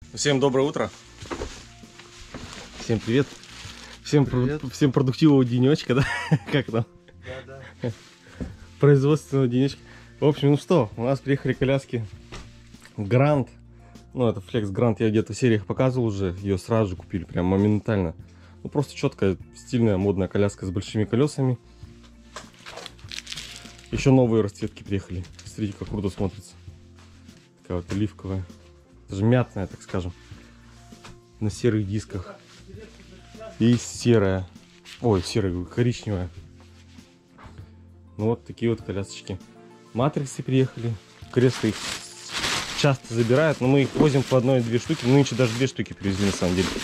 Всем доброе утро. Всем привет. Всем продуктивного денечка, да? Как там? Да. Производственного денечка. В общем, ну что, у нас приехали коляски Грант. Ну, это Flex Грант, я где-то в сериях показывал уже. Ее сразу же купили, прям моментально. Ну, просто четкая, стильная, модная коляска с большими колесами. Еще новые расцветки приехали. Смотрите, как круто смотрится. Такая вот оливковая. Даже мятная, так скажем. На серых дисках. И серая. Ой, серая, коричневая. Ну вот такие вот колясочки. Матриксы приехали. Кресла их часто забирают, но мы их возим по одной-две штуки. Нынче даже 2 штуки привезли на самом деле.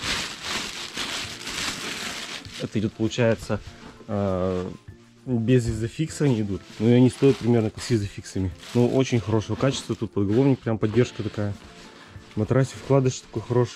Это идет, получается, без изофикса они идут. Но и они стоят примерно как с изофиксами. Ну, очень хорошего качества. Тут подголовник, прям поддержка такая. Матрасик, вкладыш такой хороший.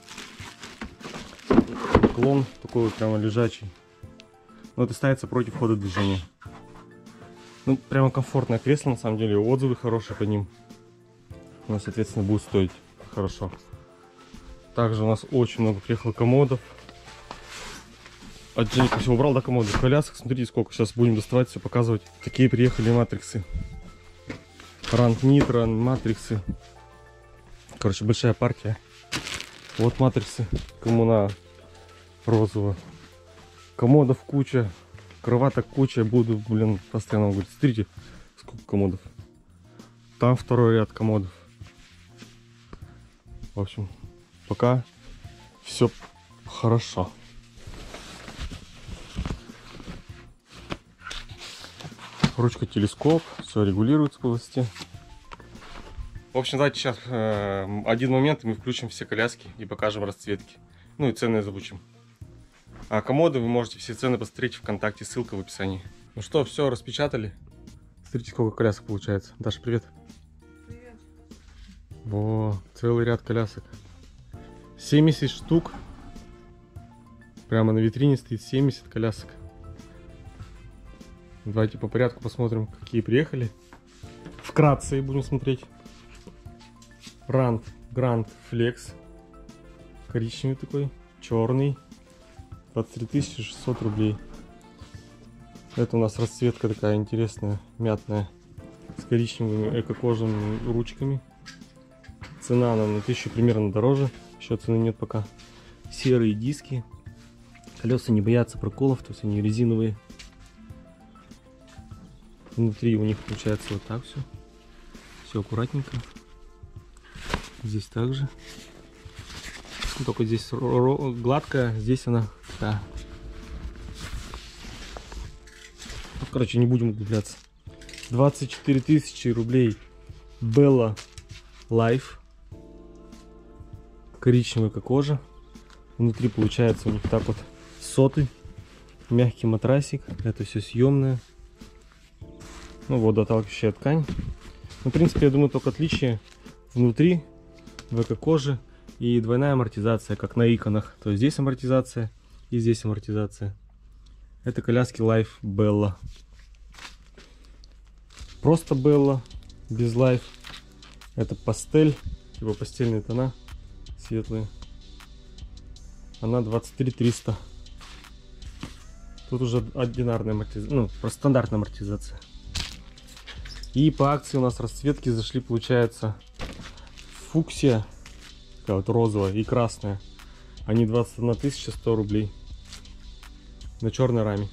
Клон такой вот прямо лежачий. Но это ставится против хода движения. Ну, прямо комфортное кресло, на самом деле. Отзывы хорошие по ним. Ну, соответственно, будет стоить хорошо. Также у нас очень много приехало комодов. Отдельно все убрал, да, комоды. Колясок, смотрите, сколько. Сейчас будем доставать, все показывать. Такие приехали матриксы. Ранг Нитро, матриксы. Короче, большая партия. Вот матриксы. Кому на розовую. Комодов куча. Кроваток куча. Буду, блин, постоянно говорить. Смотрите, сколько комодов. Там второй ряд комодов. В общем, пока все хорошо. Ручка телескоп. Все регулируется по высоте. В общем, давайте сейчас один момент, и мы включим все коляски и покажем расцветки. Ну и цены озвучим. А комоды вы можете все цены посмотреть ВКонтакте, ссылка в описании. Ну что, все, распечатали. Смотрите, сколько колясок получается. Даша, привет. Привет. Во, целый ряд колясок. 70 штук. Прямо на витрине стоит 70 колясок. Давайте по порядку посмотрим, какие приехали. Вкратце будем смотреть. Грант Flex. Коричневый такой, черный. 23 600 рублей. Это у нас расцветка такая интересная, мятная. С коричневыми эко-кожаными ручками. Цена она на 1000 примерно дороже. Еще цены нет пока. Серые диски. Колеса не боятся проколов, то есть они резиновые. Внутри у них получается вот так все. Все аккуратненько. Здесь также. Только здесь гладкая, здесь она такая. Короче, не будем углубляться. 24 000 рублей Bella Life. Коричневая как кожа. Внутри получается у них так вот соты. Мягкий матрасик. Это все съемное. Ну, водоотталкивающая ткань. Ну, в принципе, я думаю, только отличие внутри в эко-коже и двойная амортизация, как на иконах. То есть здесь амортизация и здесь амортизация. Это коляски Life Bella. Просто Bella, без Life. Это пастель, типа постельные тона, светлые. Она 23 300. Тут уже одинарная амортизация, ну, просто стандартная амортизация. И по акции у нас расцветки зашли, получается, фуксия, такая вот розовая, и красная. Они 21 100 рублей. На черной раме.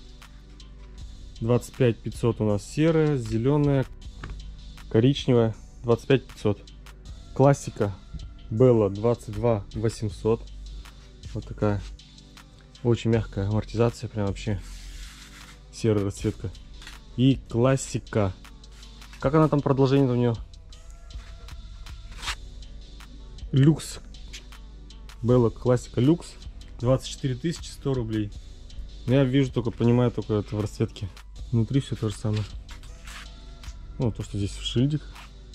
25 500 у нас серая, зеленая, коричневая. 25 500. Классика Bella 22 800. Вот такая. Очень мягкая амортизация, прям вообще серая расцветка. И классика. Как она там, продолжение у нее? Люкс. Bella классика люкс. 24 100 рублей. Я вижу только, понимаю только это в расцветке. Внутри все то же самое. Ну, то, что здесь шильдик.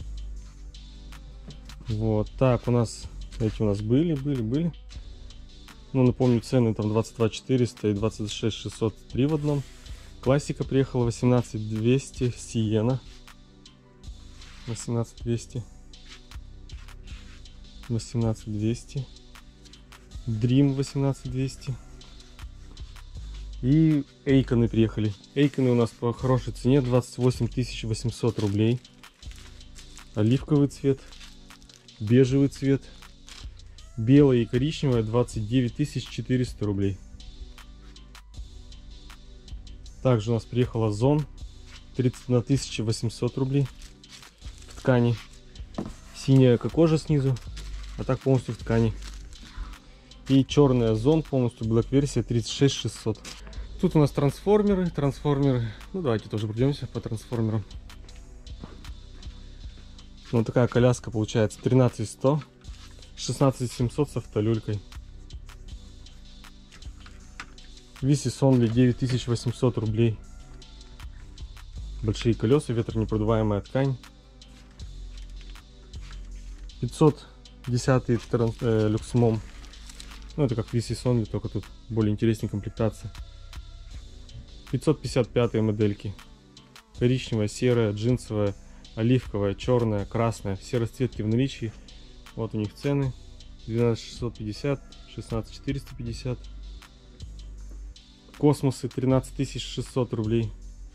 Вот. Так, у нас эти у нас были. Ну, напомню, цены там 22 400 и 26 603 в одном. Классика приехала 18 200 Сиена. 18 200. 18200. Dream 18200. И Эйконы приехали. Эйконы у нас по хорошей цене 28 800 рублей. Оливковый цвет, бежевый цвет, белая и коричневая 29 400 рублей. Также у нас приехала Озон 31 800 рублей в ткани. Синяя как кожа снизу, а так полностью в ткани. И черный Озон полностью Black версия 36 600. Тут у нас трансформеры. Ну давайте тоже пройдемся по трансформерам. Вот такая коляска получается 13 100, 16 700 с автолюлькой. Висис Only 9800 рублей. Большие колеса, ветронепродуваемая ткань. 510 люксмом. Ну это как Висис Only, только тут более интереснее комплектация. 555 модельки. Коричневая, серая, джинсовая, оливковая, черная, красная. Все расцветки в наличии. Вот у них цены. 12 650, 16 450. Космосы 13 600 рублей.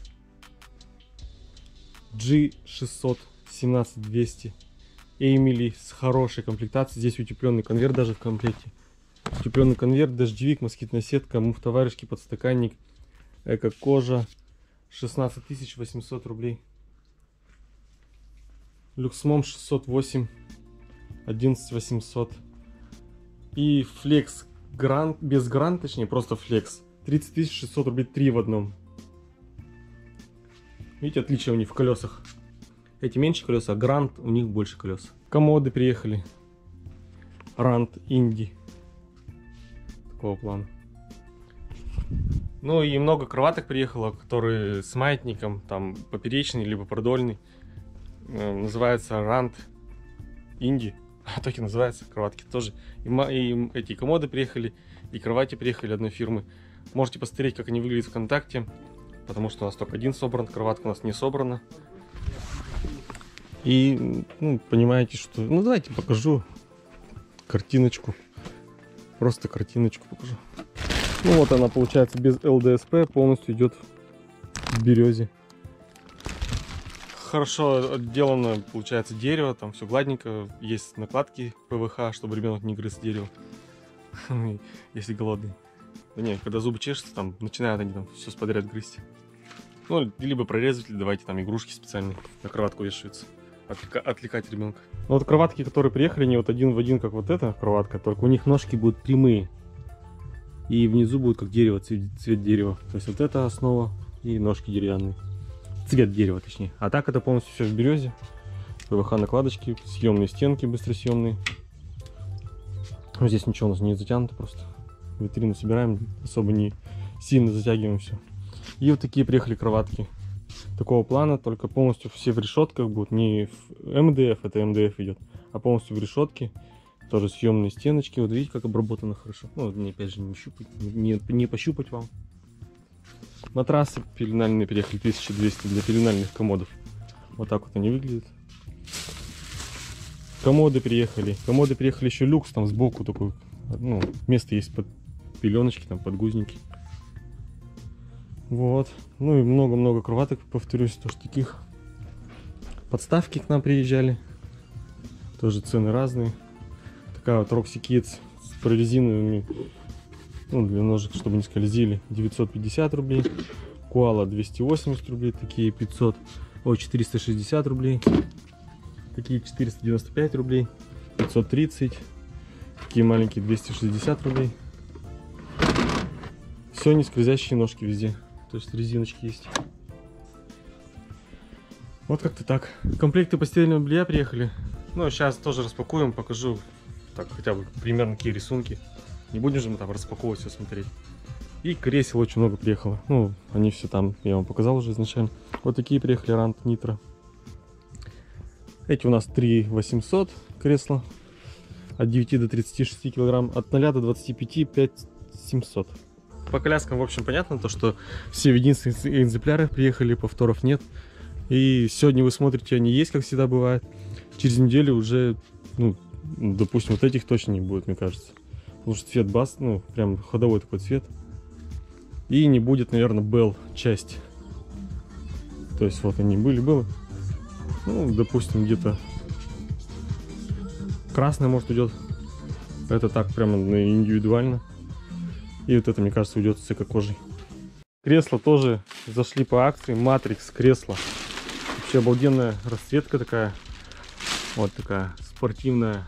G600 17 200. Эмили с хорошей комплектацией. Здесь утепленный конверт даже в комплекте. Утепленный конверт, дождевик, москитная сетка, муфта варежки, подстаканник, эко-кожа. 16 800 рублей. Люксмом 608 11 800. И Flex Grand, без Grand, точнее просто Flex 30 600 рублей, 3 в одном. Видите, отличие у них в колесах. Эти меньше колеса, а Grand у них больше колес. Комоды приехали. Rand Инди. Такого плана. Ну и много кроваток приехало, которые с маятником, там поперечный либо продольный. Называется Rand Инди. Так и называется, кроватки тоже. И эти комоды приехали, и кровати приехали одной фирмы. Можете посмотреть, как они выглядят ВКонтакте, потому что у нас только один собран, кроватка у нас не собрана. И, ну, понимаете, что... Ну, давайте покажу картиночку. Просто картиночку покажу. Ну, вот она, получается, без ЛДСП, полностью идет в березе. Хорошо отделано, получается, дерево, там все гладненько. Есть накладки ПВХ, чтобы ребенок не грыз дерево, если голодный. Да нет, когда зубы чешутся, там начинают они там все подряд грызть. Ну, либо прорезать, или давайте там игрушки специальные на кроватку вешаются. Отвлекать ребенка. Ну, вот кроватки, которые приехали, не вот один в один, как вот эта кроватка, только у них ножки будут прямые. И внизу будет как дерево, цвет дерева. То есть вот это основа и ножки деревянные. Цвет дерева, точнее. А так это полностью все в березе. ПВХ накладочки, съемные стенки быстросъемные. Ну, здесь ничего у нас не затянуто просто. Витрину собираем, особо не сильно затягиваем все. И вот такие приехали кроватки. Такого плана, только полностью все в решетках будут. Не в МДФ, это МДФ идет, а полностью в решетке. Тоже съемные стеночки. Вот видите, как обработано хорошо. Ну, опять же, не щупать, не пощупать вам. Матрасы пеленальные приехали 1200 для пеленальных комодов. Вот так вот они выглядят. Комоды приехали. Комоды приехали еще люкс, там сбоку такой. Ну, место есть под пеленочки, там подгузники. Вот. Ну и много-много кроваток, повторюсь, тоже таких. Подставки к нам приезжали. Тоже цены разные. Такая вот Roxy Kids с прорезиновыми, ну, для ножек, чтобы не скользили, 950 рублей. Koala 280 рублей, такие 460 рублей. Такие 495 рублей. 530. Такие маленькие 260 рублей. Все не скользящие ножки везде. То есть резиночки есть. Вот как-то так. Комплекты постельного белья приехали. Ну, сейчас тоже распакуем, покажу. Так, хотя бы примерно какие рисунки. Не будем же мы там распаковывать, все смотреть. И кресел очень много приехало. Ну, они все там, я вам показал уже изначально. Вот такие приехали Rand Nitro. Эти у нас 3800 кресла. От 9 до 36 килограмм. От 0 до 25 5700. По коляскам, в общем, понятно, то, что все в единственных экземплярах приехали, повторов нет. И сегодня вы смотрите, они есть, как всегда бывает. Через неделю уже, ну, допустим, вот этих точно не будет, мне кажется. Потому что цвет бас, ну, прям ходовой такой цвет. И не будет, наверное, Bell часть. То есть вот они были. Ну, допустим, где-то красный, может, уйдет. Это так, прямо индивидуально. И вот это, мне кажется, уйдет с эко-кожей. Кресла тоже зашли по акции. Matrix кресло. Вообще обалденная расцветка такая. Вот такая спортивная.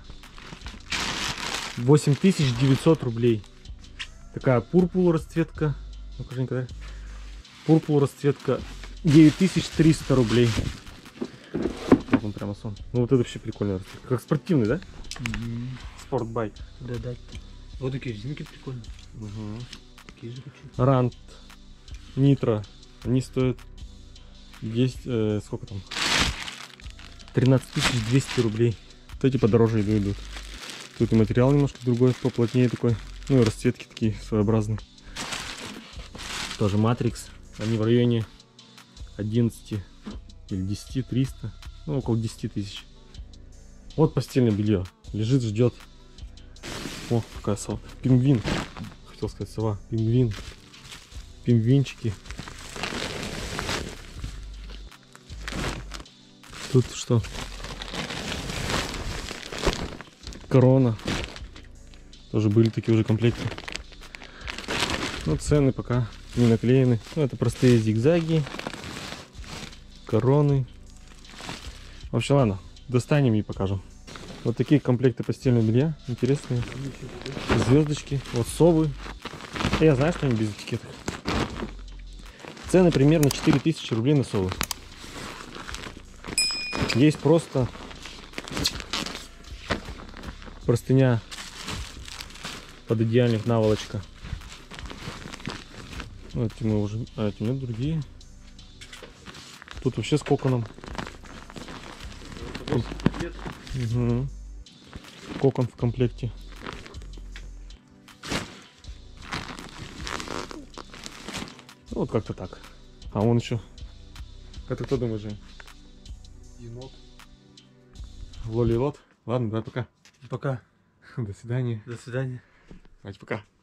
8900 рублей. Такая пурпул расцветка. Ну-ка, Женька, да? Пурпул расцветка 9300 рублей. Вот он прямо сон. Ну вот это вообще прикольная расцветка. Как спортивный, да? Спортбайк. Да. Вот такие резинки прикольные. Такие же хочу. Рант, Нитро. Они стоят 10, сколько там? 13200 рублей. Вот эти подороже идут. Тут и материал немножко другой, поплотнее такой. Ну и расцветки такие своеобразные. Тоже Matrix. Они в районе 11 или 10 300. Ну около 10 тысяч. Вот постельное белье. Лежит, ждет. О, какая сова. Пингвин. Хотел сказать сова. Пингвин. Пингвинчики. Тут что? Корона. Тоже были такие уже комплекты. Но цены пока не наклеены. Ну, это простые зигзаги. Короны. В общем, ладно. Достанем и покажем. Вот такие комплекты постельного белья. Интересные. Звездочки. Вот совы. Я знаю, что они без этикеток. Цены примерно 4000 рублей на совы. Есть просто простыня под идеальных, наволочка. Ну, эти мы уже... А эти нет, другие. Тут вообще с коконом. Угу. Кокон в комплекте. Ну, вот как-то так. А он еще... Как ты кто думаешь, Жень? Енот. Лоли лот. Ладно, давай пока. Пока. До свидания. До свидания. Давайте пока.